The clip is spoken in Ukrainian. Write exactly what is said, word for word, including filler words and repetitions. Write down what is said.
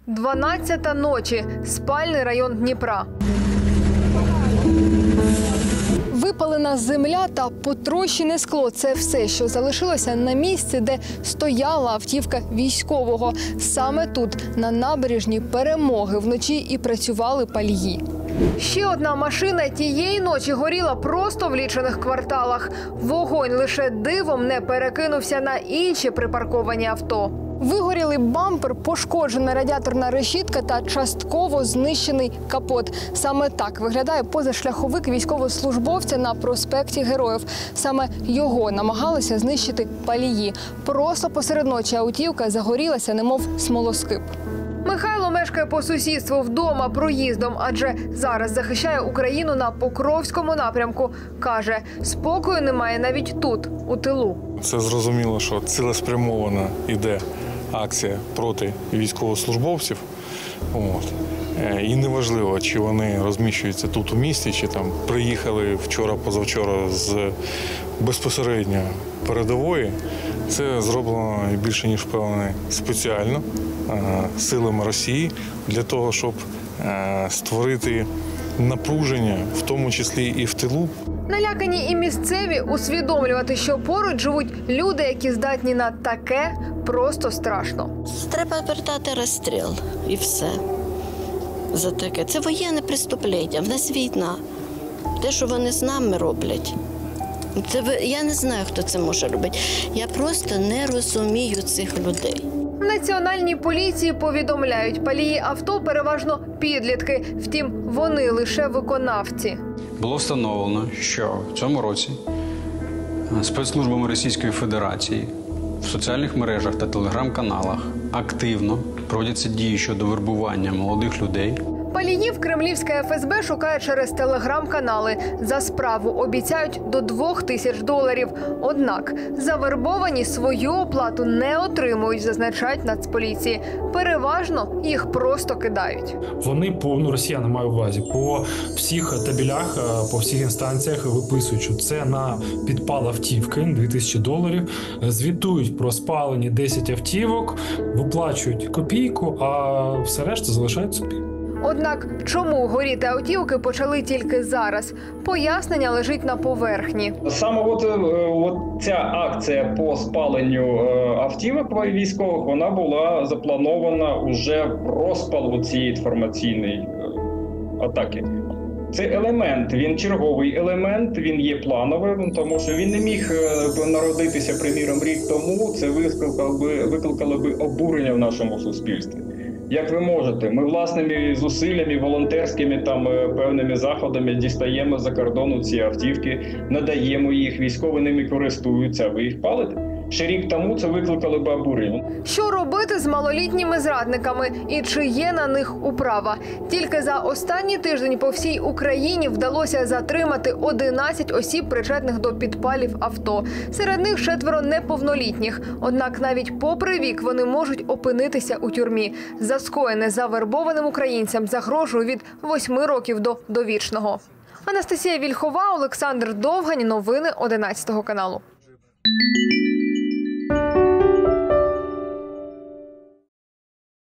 дванадцята ночі. Спальний район Дніпра. Випалена земля та потрощене скло – це все, що залишилося на місці, де стояла автівка військового. Саме тут, на набережній Перемоги, вночі і працювали палії. Ще одна машина тієї ночі горіла просто в лічених кварталах. Вогонь лише дивом не перекинувся на інші припарковані авто. Вигоріли бампер, пошкоджена радіаторна решітка та частково знищений капот. Саме так виглядає позашляховик військовослужбовця на проспекті Героїв. Саме його намагалися знищити палії. Просто посеред ночі автівка загорілася, немов смолоскип. Михайло мешкає по сусідству вдома проїздом, адже зараз захищає Україну на Покровському напрямку. Каже, спокою немає навіть тут, у тилу. Це зрозуміло, що цілеспрямована йде акція проти військовослужбовців. От. І неважливо, чи вони розміщуються тут у місті, чи там приїхали вчора-позавчора з безпосередньо передової. Це зроблено більше ніж впевнений спеціально силами Росії для того, щоб створити напруження, в тому числі і в тилу. Налякані і місцеві усвідомлювати, що поруч живуть люди, які здатні на таке, просто страшно. Треба передати розстріл і все. За таке. Це воєнне преступлення, в нас війна. Те, що вони з нами роблять. Це, я не знаю, хто це може робити. Я просто не розумію цих людей. В Національній поліції повідомляють, палії авто переважно підлітки. Втім, вони лише виконавці. Було встановлено, що в цьому році спецслужбами Російської Федерації в соціальних мережах та телеграм-каналах активно проводяться дії щодо вербування молодих людей. Паліїв кремлівське еф ес бе шукає через телеграм-канали. За справу обіцяють до двох тисяч доларів. Однак завербовані свою оплату не отримують, зазначають Нацполіції. Переважно їх просто кидають. Вони, по, ну, росіяни маю увазі, по всіх табелях, по всіх інстанціях виписують, що це на підпал автівки, дві тисячі доларів, звітують про спалені десять автівок, виплачують копійку, а все решта залишають собі. Однак, чому горіти автівки почали тільки зараз? Пояснення лежить на поверхні. Саме от, от ця акція по спаленню автівок військових, вона була запланована уже в розпал цієї інформаційної атаки. Це елемент, він черговий елемент, він є плановим, тому що він не міг народитися, приміром, рік тому. Це викликало би, викликало би обурення в нашому суспільстві. Як ви можете? Ми власними зусиллями, волонтерськими там певними заходами дістаємо за кордону ці автівки, надаємо їх, військові ними користуються, а ви їх палите? Ще рік тому це викликало б обурення. Що робити з малолітніми зрадниками і чи є на них управа? Тільки за останній тиждень по всій Україні вдалося затримати одинадцять осіб, причетних до підпалів авто. Серед них четверо неповнолітніх. Однак навіть попри вік вони можуть опинитися у тюрмі. За скоєне завербованим українцям загрожує від восьми років до довічного. Анастасія Вільхова, Олександр Довгань. Новини одинадцятого каналу.